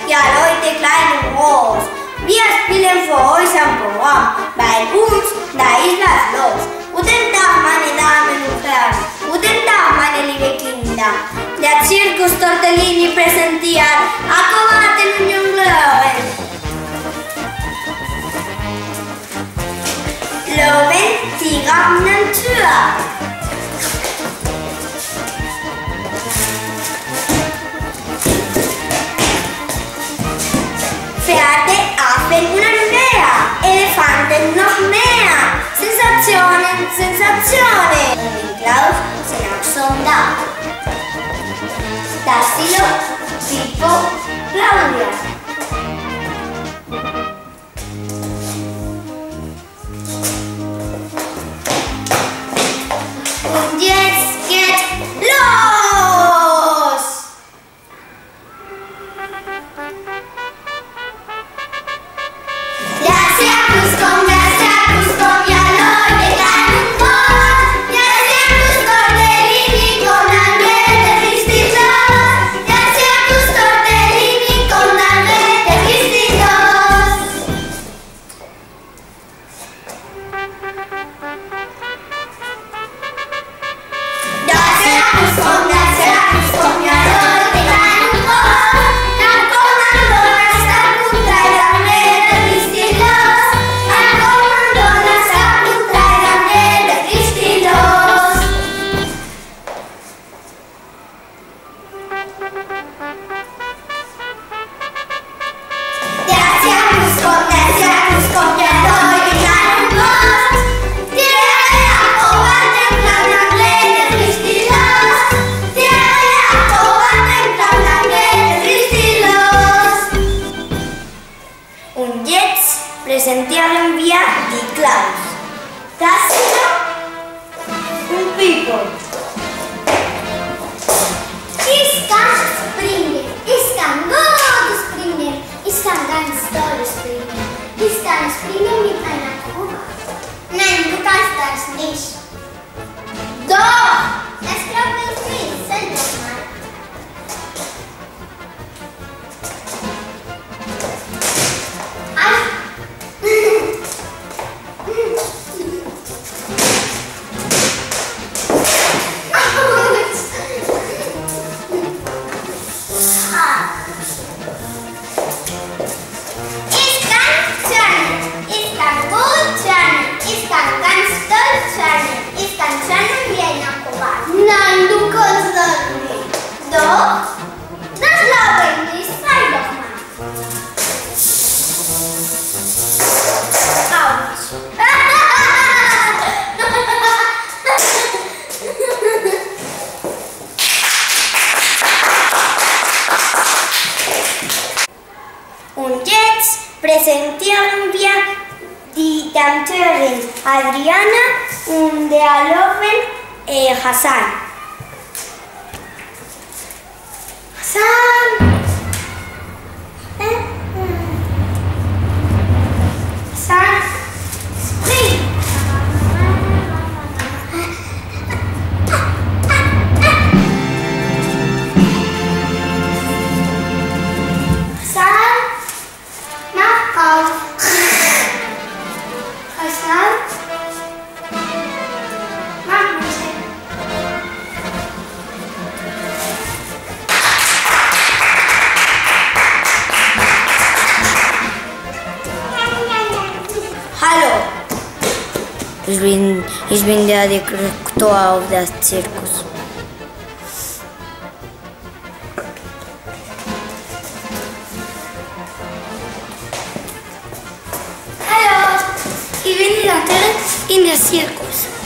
Ja, Leute, klein und groß. Wir spielen für euch ein Programm. Bei uns, da ist was los. Guten Tag, meine Damen und Herren. Guten Tag, meine lieben Kinder. Der Zirkus Tortellini präsentiert Akrobaten und Jongleuren. Löwen, Tiger und Natur. Pferde, Affen und ein Bär, Elefanten noch mehr. Sensationen, Sensationen. Und Klaus sind auch schon da. Tassilo, Pippo, Claudia. Und jetzt geht los! Der Zirkus kommt, ja Leute, klein und groß. Der Zirkus Tortellini kommt, dann geht es richtig los. Der Zirkus Tortellini kommt, dann geht es richtig los. Der Zirkus kommt, ja Leute, klein und groß. Dann kommen Donnerstag und Freitag, geht es richtig los. Dann kommen Donnerstag und Freitag, geht es richtig los. Der Zirkus kommt, ja Leute, klein und groß. Die Akrobaten planen, dann geht es richtig los. Die Akrobaten planen, dann geht es richtig los. Und jetzt präsentieren wir die Klaus, Tassilo und Pippo. Ich kann springen, ich kann gut springen, ich kann ganz toll springen. Ich kann springen mit einer Kuh. Nein, du kannst das nicht. Doch! Das glaube ich nicht. Sag doch mal. Ich kann turnen, ich kann gut turnen, ich kann ganz toll turnen, ich kann turnen wie ein Akrobat. Nein, du kannst das nicht. Doch? Das glaube ich nicht. Sei doch mal. Autsch. Und jetzt präsentieren wir die Tänzerin Adriana und der Löwen Hassan. Hassan! Hassan, spring! Hassan, mach auf! Hassan, mach Musik! Hallo! Ich bin der Direktor auf das Zirkus. Hallo! Ich bin die Leiterin in der Zirkus.